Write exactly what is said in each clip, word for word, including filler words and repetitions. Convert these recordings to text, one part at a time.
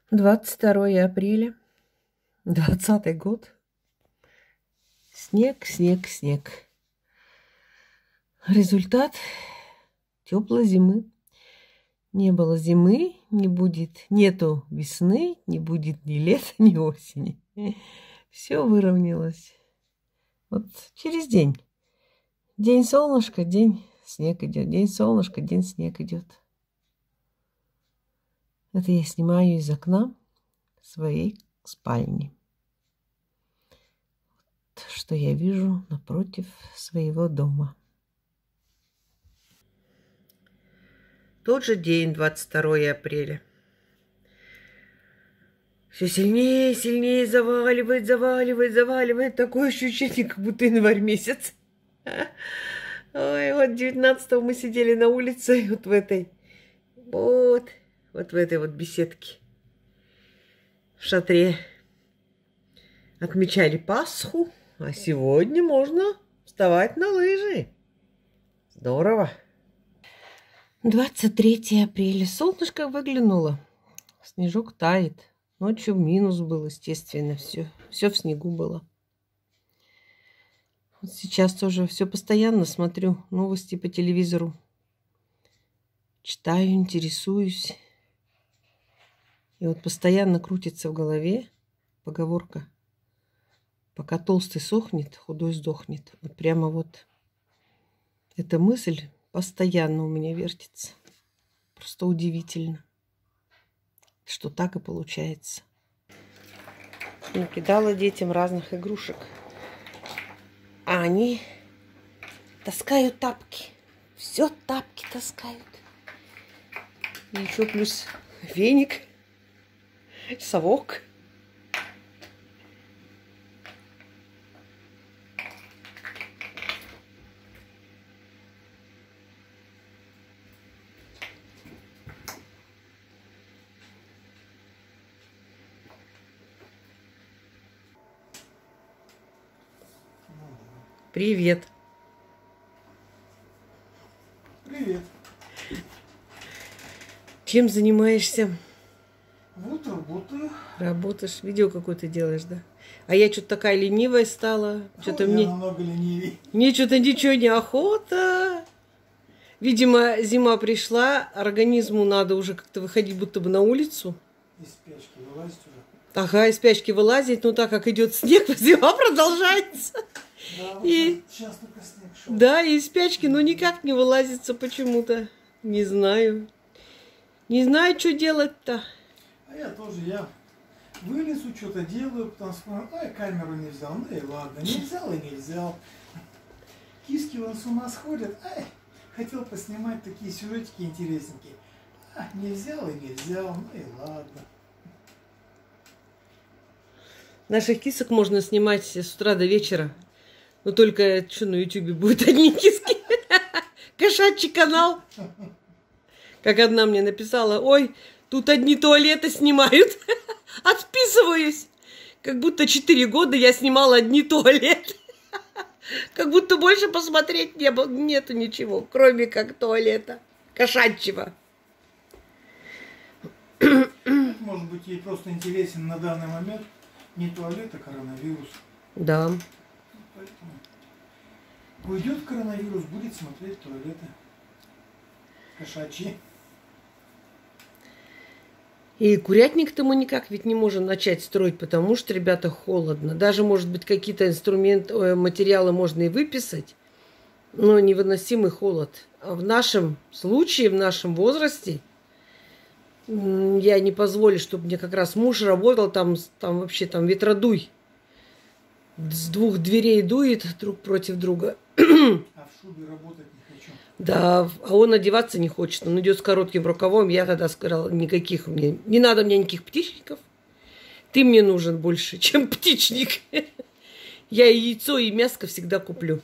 двадцать второе апреля, двадцатый год. Снег, снег, снег. Результат теплой зимы. Не было зимы, не будет, нету весны, не будет ни лета, ни осени. Все выровнялось. Вот через день. День солнышко, день снег идет. День солнышко, день снег идет. Это я снимаю из окна своей спальни. Вот что я вижу напротив своего дома. Тот же день, двадцать второе апреля. Все сильнее и сильнее заваливает, заваливает, заваливает. Такое ощущение, как будто январь месяц. Ой, вот девятнадцатого мы сидели на улице, вот в этой, вот, вот в этой вот беседке, в шатре. Отмечали Пасху, а сегодня можно вставать на лыжи. Здорово. двадцать третье апреля. Солнышко выглянуло. Снежок тает. Ночью минус был, естественно. Все, все в снегу было. Вот сейчас тоже все постоянно смотрю новости по телевизору. Читаю, интересуюсь. И вот постоянно крутится в голове поговорка: пока толстый сохнет, худой сдохнет. Вот прямо вот эта мысль постоянно у меня вертится. Просто удивительно, что так и получается. Накидала детям разных игрушек. А они таскают тапки. Все тапки таскают. И еще плюс веник, совок. Привет. Привет. Чем занимаешься? Вот работаю. Работаешь, видео какое-то делаешь, да? А я что-то такая ленивая стала. Что-то я мне... намного ленивее. Мне что-то ничего не охота. Видимо, зима пришла, организму надо уже как-то выходить будто бы на улицу. Из спячки вылазить уже. Ага, из спячки вылазить, но так как идет снег, зима продолжается. Да, вот И... сейчас только снег шел. Да, и из спячки, но никак не вылазится почему-то. Не знаю. Не знаю, что делать-то. А я тоже, я вылезу, что-то делаю, потом вспомнил, ай, камеру не взял. Ну и ладно, не взял и не взял. Киски вон с ума сходят. Ай, хотел поснимать такие сюжетики интересненькие. А, не взял и не взял, ну и ладно. Наших кисок можно снимать с утра до вечера. Но только что на ютубе будет одни киски. Кошачий канал. Как одна мне написала: ой, тут одни туалеты снимают. Отписываюсь. Как будто четыре года я снимала одни туалеты. Как будто больше посмотреть не было, нету ничего, кроме как туалета кошачьего. Может быть, ей просто интересен на данный момент не туалет, а коронавирус. Да. Поэтому уйдет коронавирус, будет смотреть туалеты кошачьи. И курятник-то мы никак ведь не можем начать строить, потому что, ребята, холодно. Даже, может быть, какие-то инструменты, материалы можно и выписать, но невыносимый холод. А в нашем случае, в нашем возрасте, я не позволю, чтобы мне как раз муж работал, там, там вообще там ветродуй. С двух дверей дует друг против друга. А в шубе работать не хочу. Да, а он одеваться не хочет. Он идет с коротким рукавом. Я тогда сказала: никаких мне, не надо мне никаких птичников. Ты мне нужен больше, чем птичник. Я и яйцо, и мяско всегда куплю.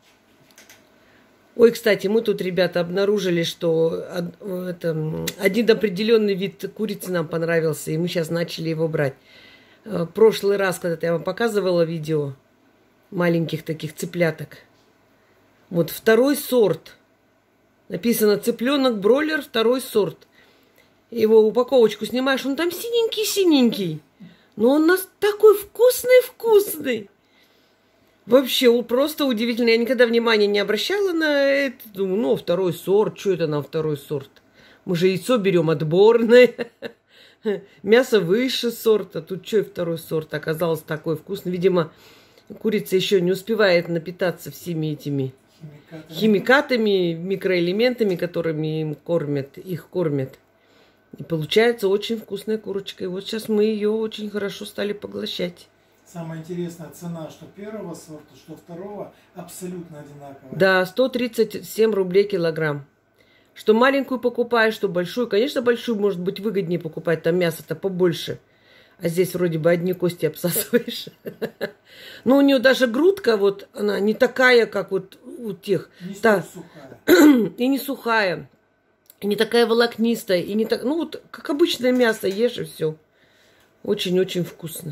Ой, кстати, мы тут, ребята, обнаружили, что это, один определенный вид курицы нам понравился, и мы сейчас начали его брать. В прошлый раз, когда я вам показывала видео маленьких таких цыпляток, вот второй сорт. Написано: цыпленок бройлер, второй сорт. его упаковочку снимаешь, он там синенький-синенький. Но он у нас такой вкусный-вкусный. Вообще, просто удивительно. Я никогда внимания не обращала на это. Думаю, ну, второй сорт. Что это нам второй сорт? Мы же яйцо берем отборное. Мясо выше сорта. Тут что и второй сорт? Оказалось такой вкусный. Видимо, курица еще не успевает напитаться всеми этими химикатами, химикатами микроэлементами, которыми им кормят, их кормят. И получается очень вкусная курочка. И вот сейчас мы ее очень хорошо стали поглощать. Самая интересная цена, что первого сорта, что второго, абсолютно одинаковая. Да, сто тридцать семь рублей килограмм. Что маленькую покупаешь, что большую. Конечно, большую может быть выгоднее покупать, там мясо-то побольше. А здесь вроде бы одни кости обсасываешь. Но у нее даже грудка, вот она не такая, как вот у тех. Не сухая. И не сухая. И не такая волокнистая. И не так, ну вот как обычное мясо ешь и все. Очень-очень вкусно.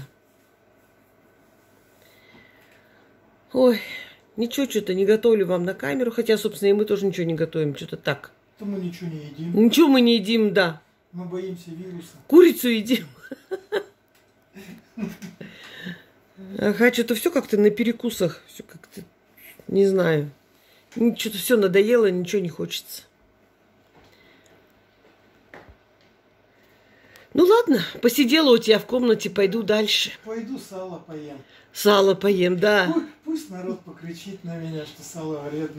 Ой, ничего, что-то не готовлю вам на камеру. Хотя, собственно, и мы тоже ничего не готовим. Что-то так. То мы ничего не едим. Ничего мы не едим, да. Мы боимся вируса. Курицу едим. Ага, что-то все как-то на перекусах. Все как-то, не знаю. Что-то все надоело, ничего не хочется. Ну ладно, посидела у тебя в комнате, пойду дальше. Пойду сало поем. Сало поем, да. Пусть, пусть народ покричит на меня, что сало вредно.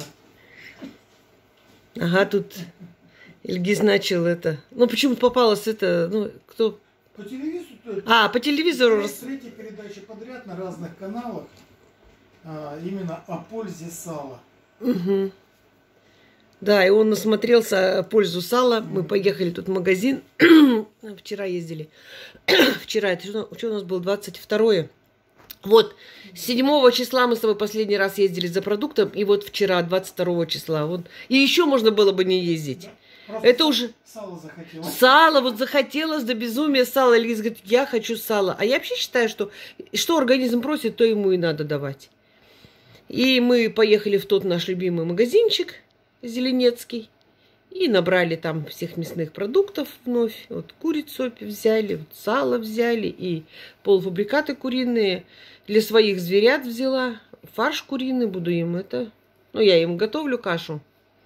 Ага, тут Ильгиз начал это. Ну, почему-то попалось это, ну, кто? По телевизору. А, по телевизору. Третья передача подряд на разных каналах. А, именно о пользе сала. Угу. Да, и он насмотрелся о пользу сала. Мы поехали тут в магазин. Вчера ездили. Вчера, это что, что у нас было? двадцать второе. Вот, седьмого числа мы с тобой последний раз ездили за продуктом. И вот вчера, двадцать второго числа. Вот. И еще можно было бы не ездить. Да, это уже... Сало захотелось. Сало, вот захотелось до безумия сала. Лиза говорит, я хочу сало. А я вообще считаю, что что организм просит, то ему и надо давать. И мы поехали в тот наш любимый магазинчик Зеленецкий. И набрали там всех мясных продуктов вновь. Вот курицу взяли, вот сало взяли. И полуфабрикаты куриные. Для своих зверят взяла. Фарш куриный, буду им это... Ну, я им готовлю кашу.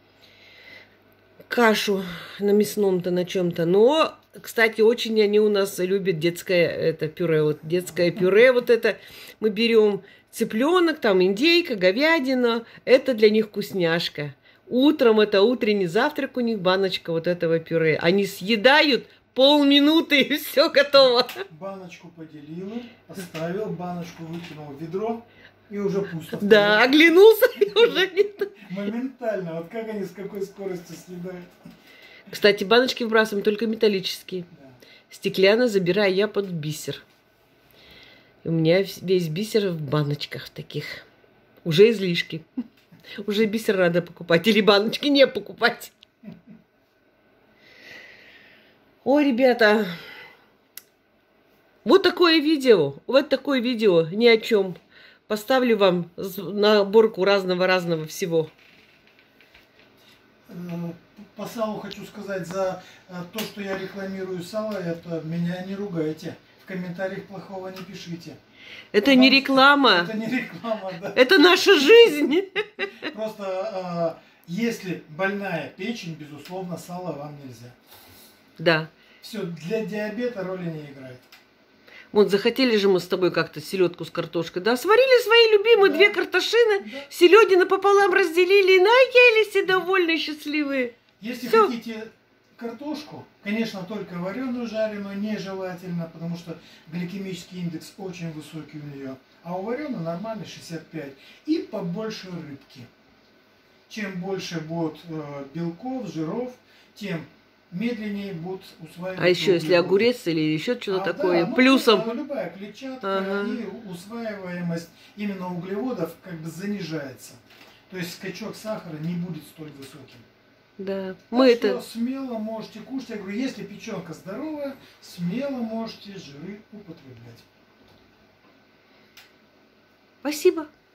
Кашу на мясном-то, на чем-то. Но, кстати, очень они у нас любят детское это пюре. Вот детское пюре вот это. Мы берем цыпленок, там индейка, говядина. Это для них вкусняшка. Утром это утренний завтрак у них, баночка вот этого пюре. Они съедают полминуты и все готово. Баночку поделила, оставил, баночку выкинул в ведро и уже пусто. Да, оглянулся и уже нет. Моментально. Вот как они с какой скоростью съедают. Кстати, баночки выбрасываем только металлические. Да. Стеклянно забираю я под бисер. И у меня весь бисер в баночках таких. Уже излишки. Уже бисер надо покупать. Или баночки не покупать. Ой, ребята. Вот такое видео. Вот такое видео. Ни о чем. Поставлю вам наборку разного-разного всего. По салу хочу сказать, за то, что я рекламирую сало, это меня не ругайте. В комментариях плохого не пишите. Это Потому не реклама. Это не реклама, да. Это наша жизнь. Просто если больная печень, безусловно, сало вам нельзя. Да. Все, для диабета роли не играет. Вот захотели же мы с тобой как-то селедку с картошкой, да? Сварили свои любимые да. две картошины, да. селедины пополам разделили и наелись и довольны, счастливые. Если Всё. хотите картошку, конечно, только вареную жареную нежелательно, потому что гликемический индекс очень высокий у нее. А у вареной нормальный шестьдесят пять. И побольше рыбки. Чем больше будет э, белков, жиров, тем медленнее будут усваиваться. А еще если огурец или еще что-то а, такое, да, плюсом. Ну, любая клетчатка, ага. и усваиваемость именно углеводов как бы занижается. То есть скачок сахара не будет столь высоким. Да. Так Мы что это... смело можете кушать. Я говорю, если печенка здоровая, смело можете жиры употреблять. Спасибо.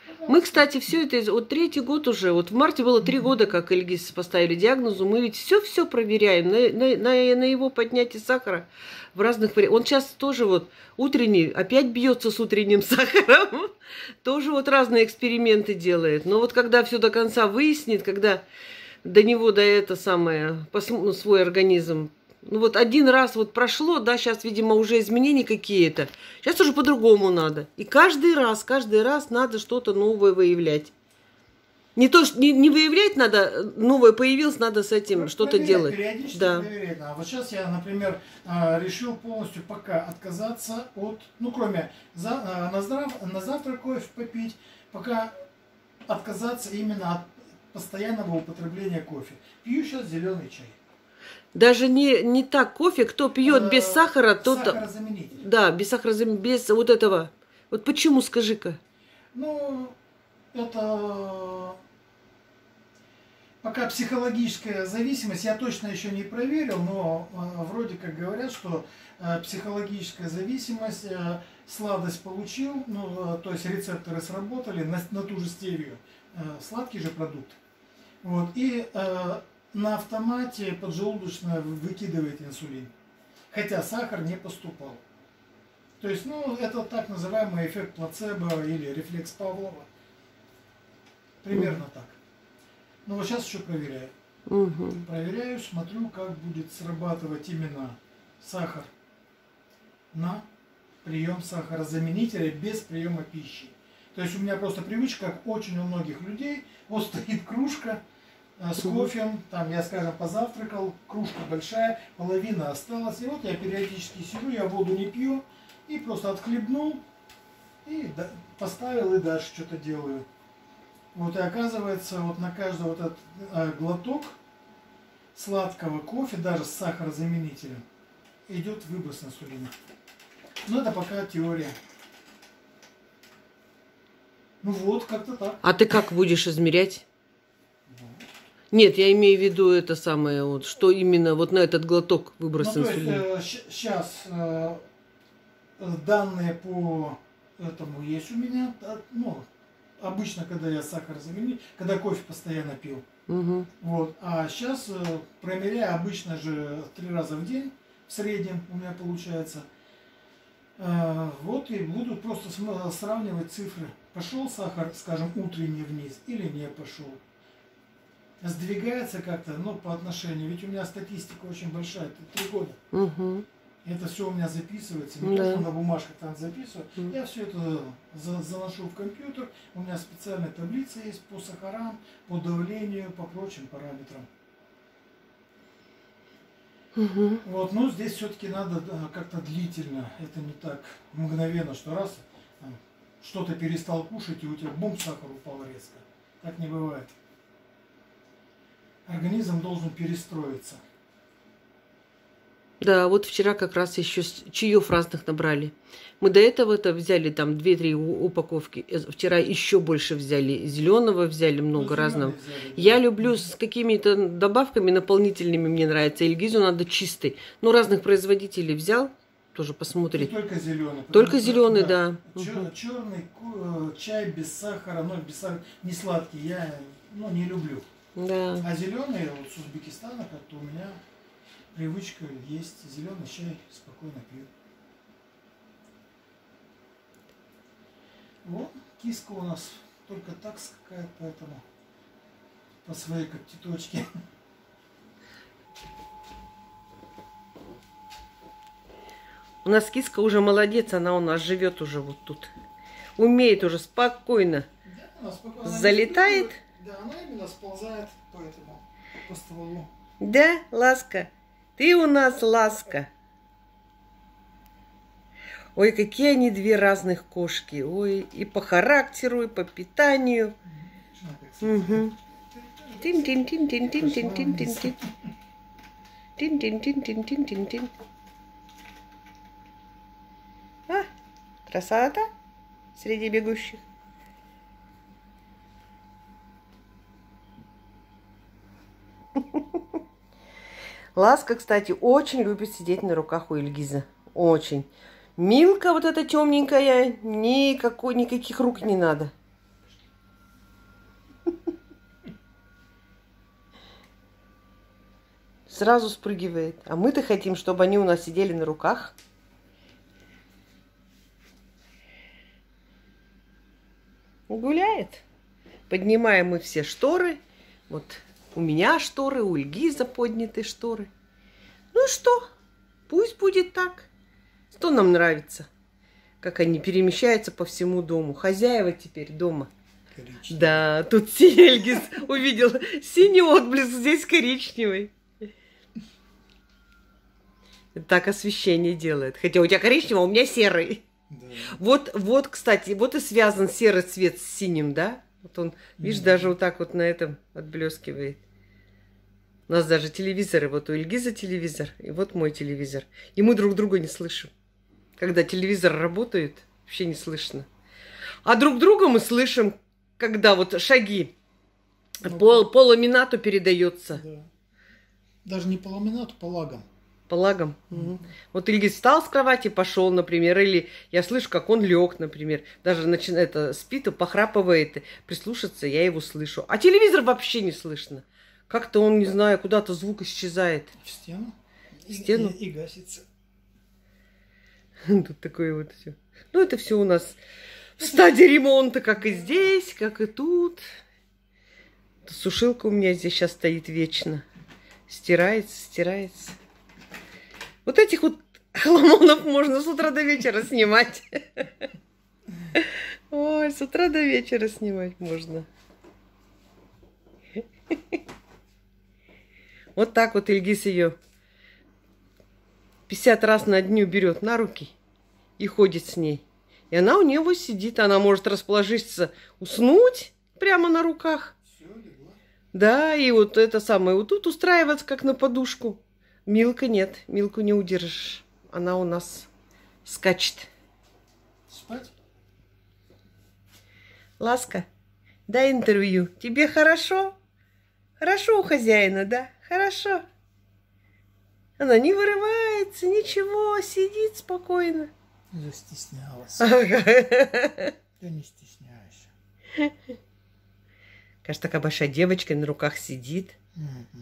Мы, кстати, все это, вот третий год уже, вот в марте было три года, как Ильгиз поставили диагнозу, мы ведь все-все проверяем на, на, на, на его поднятие сахара в разных вариантах. Он сейчас тоже вот утренний, опять бьется с утренним сахаром, тоже вот разные эксперименты делает. Но вот когда все до конца выяснит, когда до него, до это самое, ну, свой организм, ну вот один раз вот прошло, да, сейчас, видимо, уже изменения какие-то. Сейчас уже по-другому надо. И каждый раз, каждый раз надо что-то новое выявлять. Не то, что не, не выявлять надо, новое появилось, надо с этим что-то делать. Периодически да. проверять. А вот сейчас я, например, решил полностью пока отказаться от, ну, кроме за, на, здрав, на завтрак кофе попить, пока отказаться именно от постоянного употребления кофе. Пью сейчас зеленый чай. Даже не, не так кофе, кто пьет без сахара, тот... Сахарозаменитель. Да, без сахарозаменителя, без вот этого. Вот почему, скажи-ка? Ну, это пока психологическая зависимость, я точно еще не проверил, но вроде как говорят, что психологическая зависимость, сладость получил, ну, то есть рецепторы сработали на, на ту же стевию, сладкий же продукт. Вот, и на автомате поджелудочно выкидывает инсулин, хотя сахар не поступал. То есть, ну, это так называемый эффект плацебо или рефлекс Павлова. Примерно mm. так. Ну, вот сейчас еще проверяю. Mm-hmm. Проверяю, смотрю, как будет срабатывать именно сахар на прием сахарозаменителя без приема пищи. То есть, у меня просто привычка, как очень у многих людей, вот стоит кружка с кофем, там я, скажем, позавтракал, кружка большая, половина осталась, и вот я периодически сижу, я воду не пью, и просто отхлебнул, и поставил, и дальше что-то делаю. Вот и оказывается, вот на каждый вот этот э, глоток сладкого кофе, даже с сахарозаменителем, идет выброс инсулина. Но это пока теория. Ну вот, как-то так. А ты как будешь измерять? Нет, я имею в виду это самое, вот, что именно вот на этот глоток выброс ну, инсулина. То есть, э, сейчас э, данные по этому есть у меня. Ну, обычно, когда я сахарозаменитель, когда кофе постоянно пил. Угу. Вот. А сейчас э, промеряю обычно же три раза в день, в среднем у меня получается. Э, вот и буду просто сравнивать цифры. Пошел сахар, скажем, утренний вниз или не пошел. Сдвигается как-то, ну, по отношению. Ведь у меня статистика очень большая, это три года. Угу. Это все у меня записывается, не да. то, что на бумажках там записываю. Угу. Я все это за, заношу в компьютер. У меня специальная таблица есть по сахарам, по давлению, по прочим параметрам. Угу. Вот, но здесь все-таки надо как-то длительно. Это не так мгновенно, что раз что-то перестал кушать, и у тебя бум, сахар упал резко. Так не бывает. Организм должен перестроиться. Да, вот вчера как раз еще чаев разных набрали. Мы до этого-то взяли там две-три упаковки. Вчера еще больше взяли. Зеленого взяли много ну, разного. Взяли, да. Я люблю с какими-то добавками наполнительными, мне нравится. Ильгизу надо чистый. Ну, разных производителей взял. Тоже посмотрит. И только зеленый. Только зеленый, да. да. Чер, черный чай без сахара, но без сахара, не сладкий, я ну, не люблю. Да. А зеленый, вот с Узбекистана, как-то у меня привычка есть. Зеленый чай спокойно пью. Вот, киска у нас только так скакает, поэтому по своей когтеточке. У нас киска уже молодец, она у нас живет уже вот тут. Умеет уже спокойно. Да, она спокойно залетает. Да, она именно сползает по этому, по стволу. Да, Ласка? Ты у нас Ласка. Ой, какие они две разных кошки. Ой, и по характеру, и по питанию. Угу. Тин-тин-тин-тин-тин-тин-тин-тин. Тин-тин-тин-тин-тин-тин-тин. А, красота среди бегущих. Ласка, кстати, очень любит сидеть на руках у Ильгиза. Очень. Милка вот эта темненькая, никакой, никаких рук не надо. Сразу спрыгивает. А мы-то хотим, чтобы они у нас сидели на руках. Гуляет. Поднимаем мы все шторы. Вот у меня шторы, у Ильгиза подняты шторы. Ну что, пусть будет так. Что нам нравится? Как они перемещаются по всему дому. Хозяева теперь дома. Коричневый. Да, тут синий Ильгиз увидел синий отблеск, здесь коричневый. Так освещение делает. Хотя у тебя коричневый, а у меня серый. Да. Вот, вот, кстати, вот и связан серый цвет с синим, да? Вот он, видишь, mm-hmm. даже вот так вот на этом отблескивает. У нас даже телевизоры. Вот у Ильгиза телевизор, и вот мой телевизор. И мы друг друга не слышим. Когда телевизор работает, вообще не слышно. А друг друга мы слышим, когда вот шаги ну, по, по ламинату передается. Да. Даже не по ламинату, по лагам. По лагам. Mm-hmm. Угу. Вот Ильгиз встал с кровати, пошел, например, или я слышу, как он лег, например. Даже начинает, это, спит, похрапывает, прислушаться, я его слышу. А телевизор вообще не слышно. Как-то он, не знаю, куда-то звук исчезает. В стену? В стену. И, и, и гасится. Тут такое вот все. Ну, это все у нас в стадии ремонта, как и здесь, как и тут. Сушилка у меня здесь сейчас стоит вечно. Стирается, стирается. Вот этих вот хламонов можно с утра до вечера снимать. Ой, с утра до вечера снимать можно. Вот так вот Ильгиз ее пятьдесят раз на дню берет на руки и ходит с ней. И она у него сидит. Она может расположиться, уснуть прямо на руках. Да, и вот это самое, вот тут устраиваться как на подушку. Милка нет, Милку не удержишь. Она у нас скачет. Спать? Ласка, дай интервью. Тебе хорошо? Хорошо у хозяина, да? Хорошо. Она не вырывается, ничего, сидит спокойно. Застеснялась. Ага. Да не стесняйся. Кажется, такая большая девочка на руках сидит. Mm-hmm.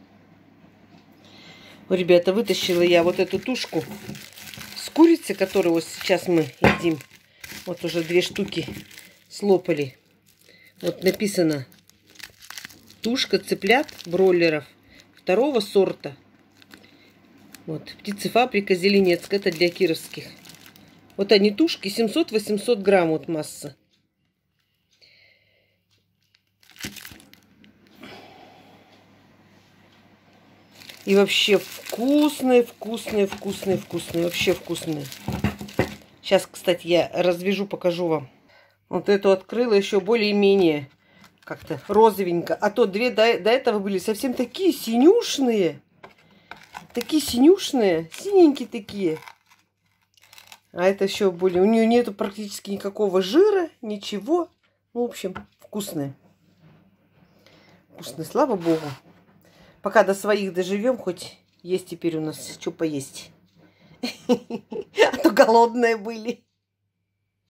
О, ребята, вытащила я вот эту тушку с курицы, которую вот сейчас мы едим. Вот уже две штуки слопали. Вот написано тушка цыплят бройлеров второго сорта. Вот, птицефабрика Зеленецк. Это для кировских. Вот они тушки, семьсот-восемьсот грамм вот масса. И вообще вкусные, вкусные, вкусные, вкусные. Вообще вкусные. Сейчас, кстати, я развяжу, покажу вам. Вот эту открыла еще более-менее как-то розовенько. А то две до, до этого были совсем такие синюшные. Такие синюшные. Синенькие такие. А это еще более... У нее нету практически никакого жира, ничего. Ну, в общем, вкусные. Вкусные, слава богу. Пока до своих доживем, хоть есть теперь у нас что поесть. А то голодные были.